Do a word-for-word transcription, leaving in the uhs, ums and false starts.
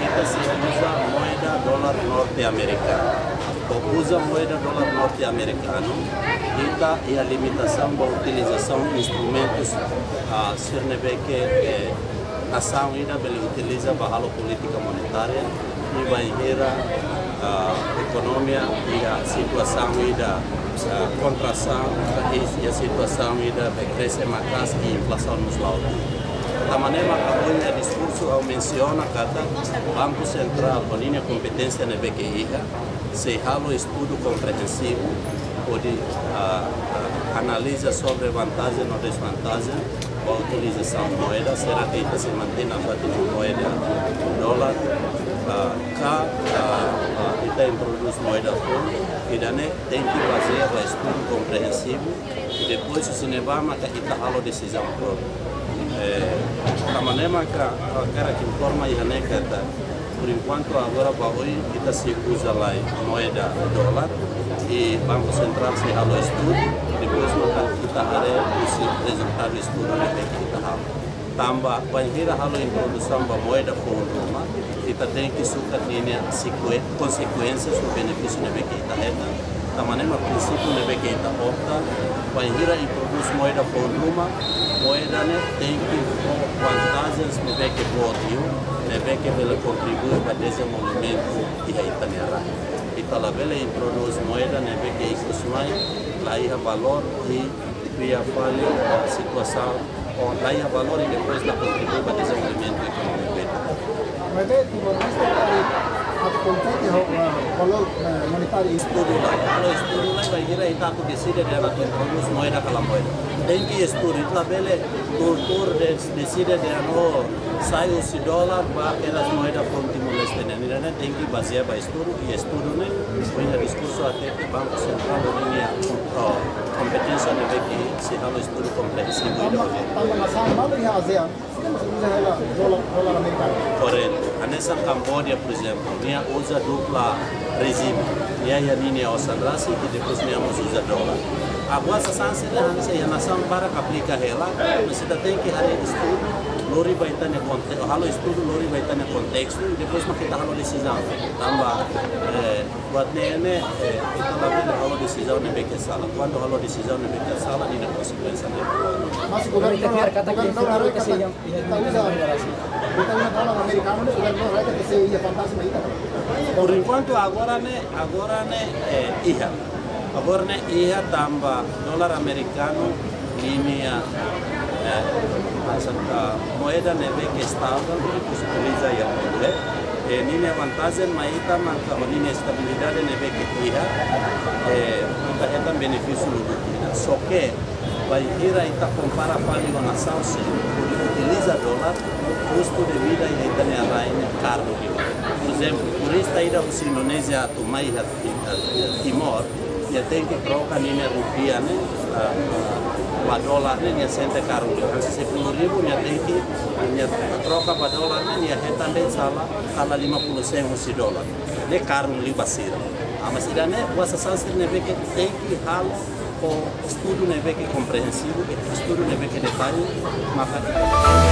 ita se usa moeda dólar norte-americano. Ou usa moeda dólar norte-americano, ita e a limitação da utilização de instrumentos a uh, que eh, a ação ida utiliza para a política monetária e vai a economia e a situação ida a contração e a situação ida cresce mais e a inflação nos laudos. Da maneira que o discurso ao menciona que o Banco Central, com a competência na B Q I, se há um estudo compreensivo, pode uh, uh, analisar sobre vantagem ou desvantagem da utilização de moeda, será que ela se mantém na parte de moeda dólar, cá ela introduz moeda fora, e daí tem que fazer um estudo compreensivo e depois se leva que ela há a decisão própria. Da maneira que a cara que informa e a por enquanto agora para hoje ita se usa lá moeda dólar e Banco Central se há o estudo e depois ita há o resultado do estudo que ita há. Tamba para há a introdução da moeda fora, ita tem que sucar consequências do benefício que ita há. Da maneira que o princípio que ita opta para introduz moeda fora, moeda tem que vantagens que pode que ele contribui para o desenvolvimento de Haitaniara. E tal ele introduz moeda que inclusive lá há valor e via falha a situação, lá há valor e depois lá contribui para o desenvolvimento econômico. Mas é que o valor monetário estudo lá, o estudo lá vai ir aí tá que decide de ela introduz moeda aquela moeda. Tem que estudar, lá ele doutor decide de não sai o dólar para aquelas moedas continuas tendo, tem que basear para estudo e estudo né, foi a discurso até que o Banco Central tinha competência de ver que se há um estudo compreensivo e dólar americano. Correto. A nessa Camboja, por exemplo, tinha usa dupla regime, e aí a linha o sandrasi e depois tínhamos usa dólar. Agora essa sanção a nação para aplicar ela, você tem que fazer estudo. Lori vai estar no contexto, halo estudo Lori vai estar no contexto e depois mas kita halo decisão. Tamba, buat nene kita lakukan halo decisão na B Q sala. Quando halo decisão na B Q sala ini konsekuensi na. Mas governador kata que governador que se yang kita usa dólar americano, o governador kata que se ia fantasma ita. Por enquanto agora né, agora né ia. Agora né ia tamba dólar americano linha a moeda neve que estável que se utiliza aí agora e linha vantagem mas também a linha estabilidade neve que tinha é um é benefício do só que vai ir aí tá compara para a nação se utiliza dólar custo de vida e Haitania rainha caro por exemplo por isso aí da Indonésia tomar Timor e tem que trocar linha rupia né para dólar né sente caro se sepuluh ribu nya tem que nya troca para dólar né nya hetande sala sala lima puluh sen usi dólar ne caro li basira mas ida né o assassino ne vê que tem que halo o estudo ne vê que compreensivo estudo ne vê que detalhe mas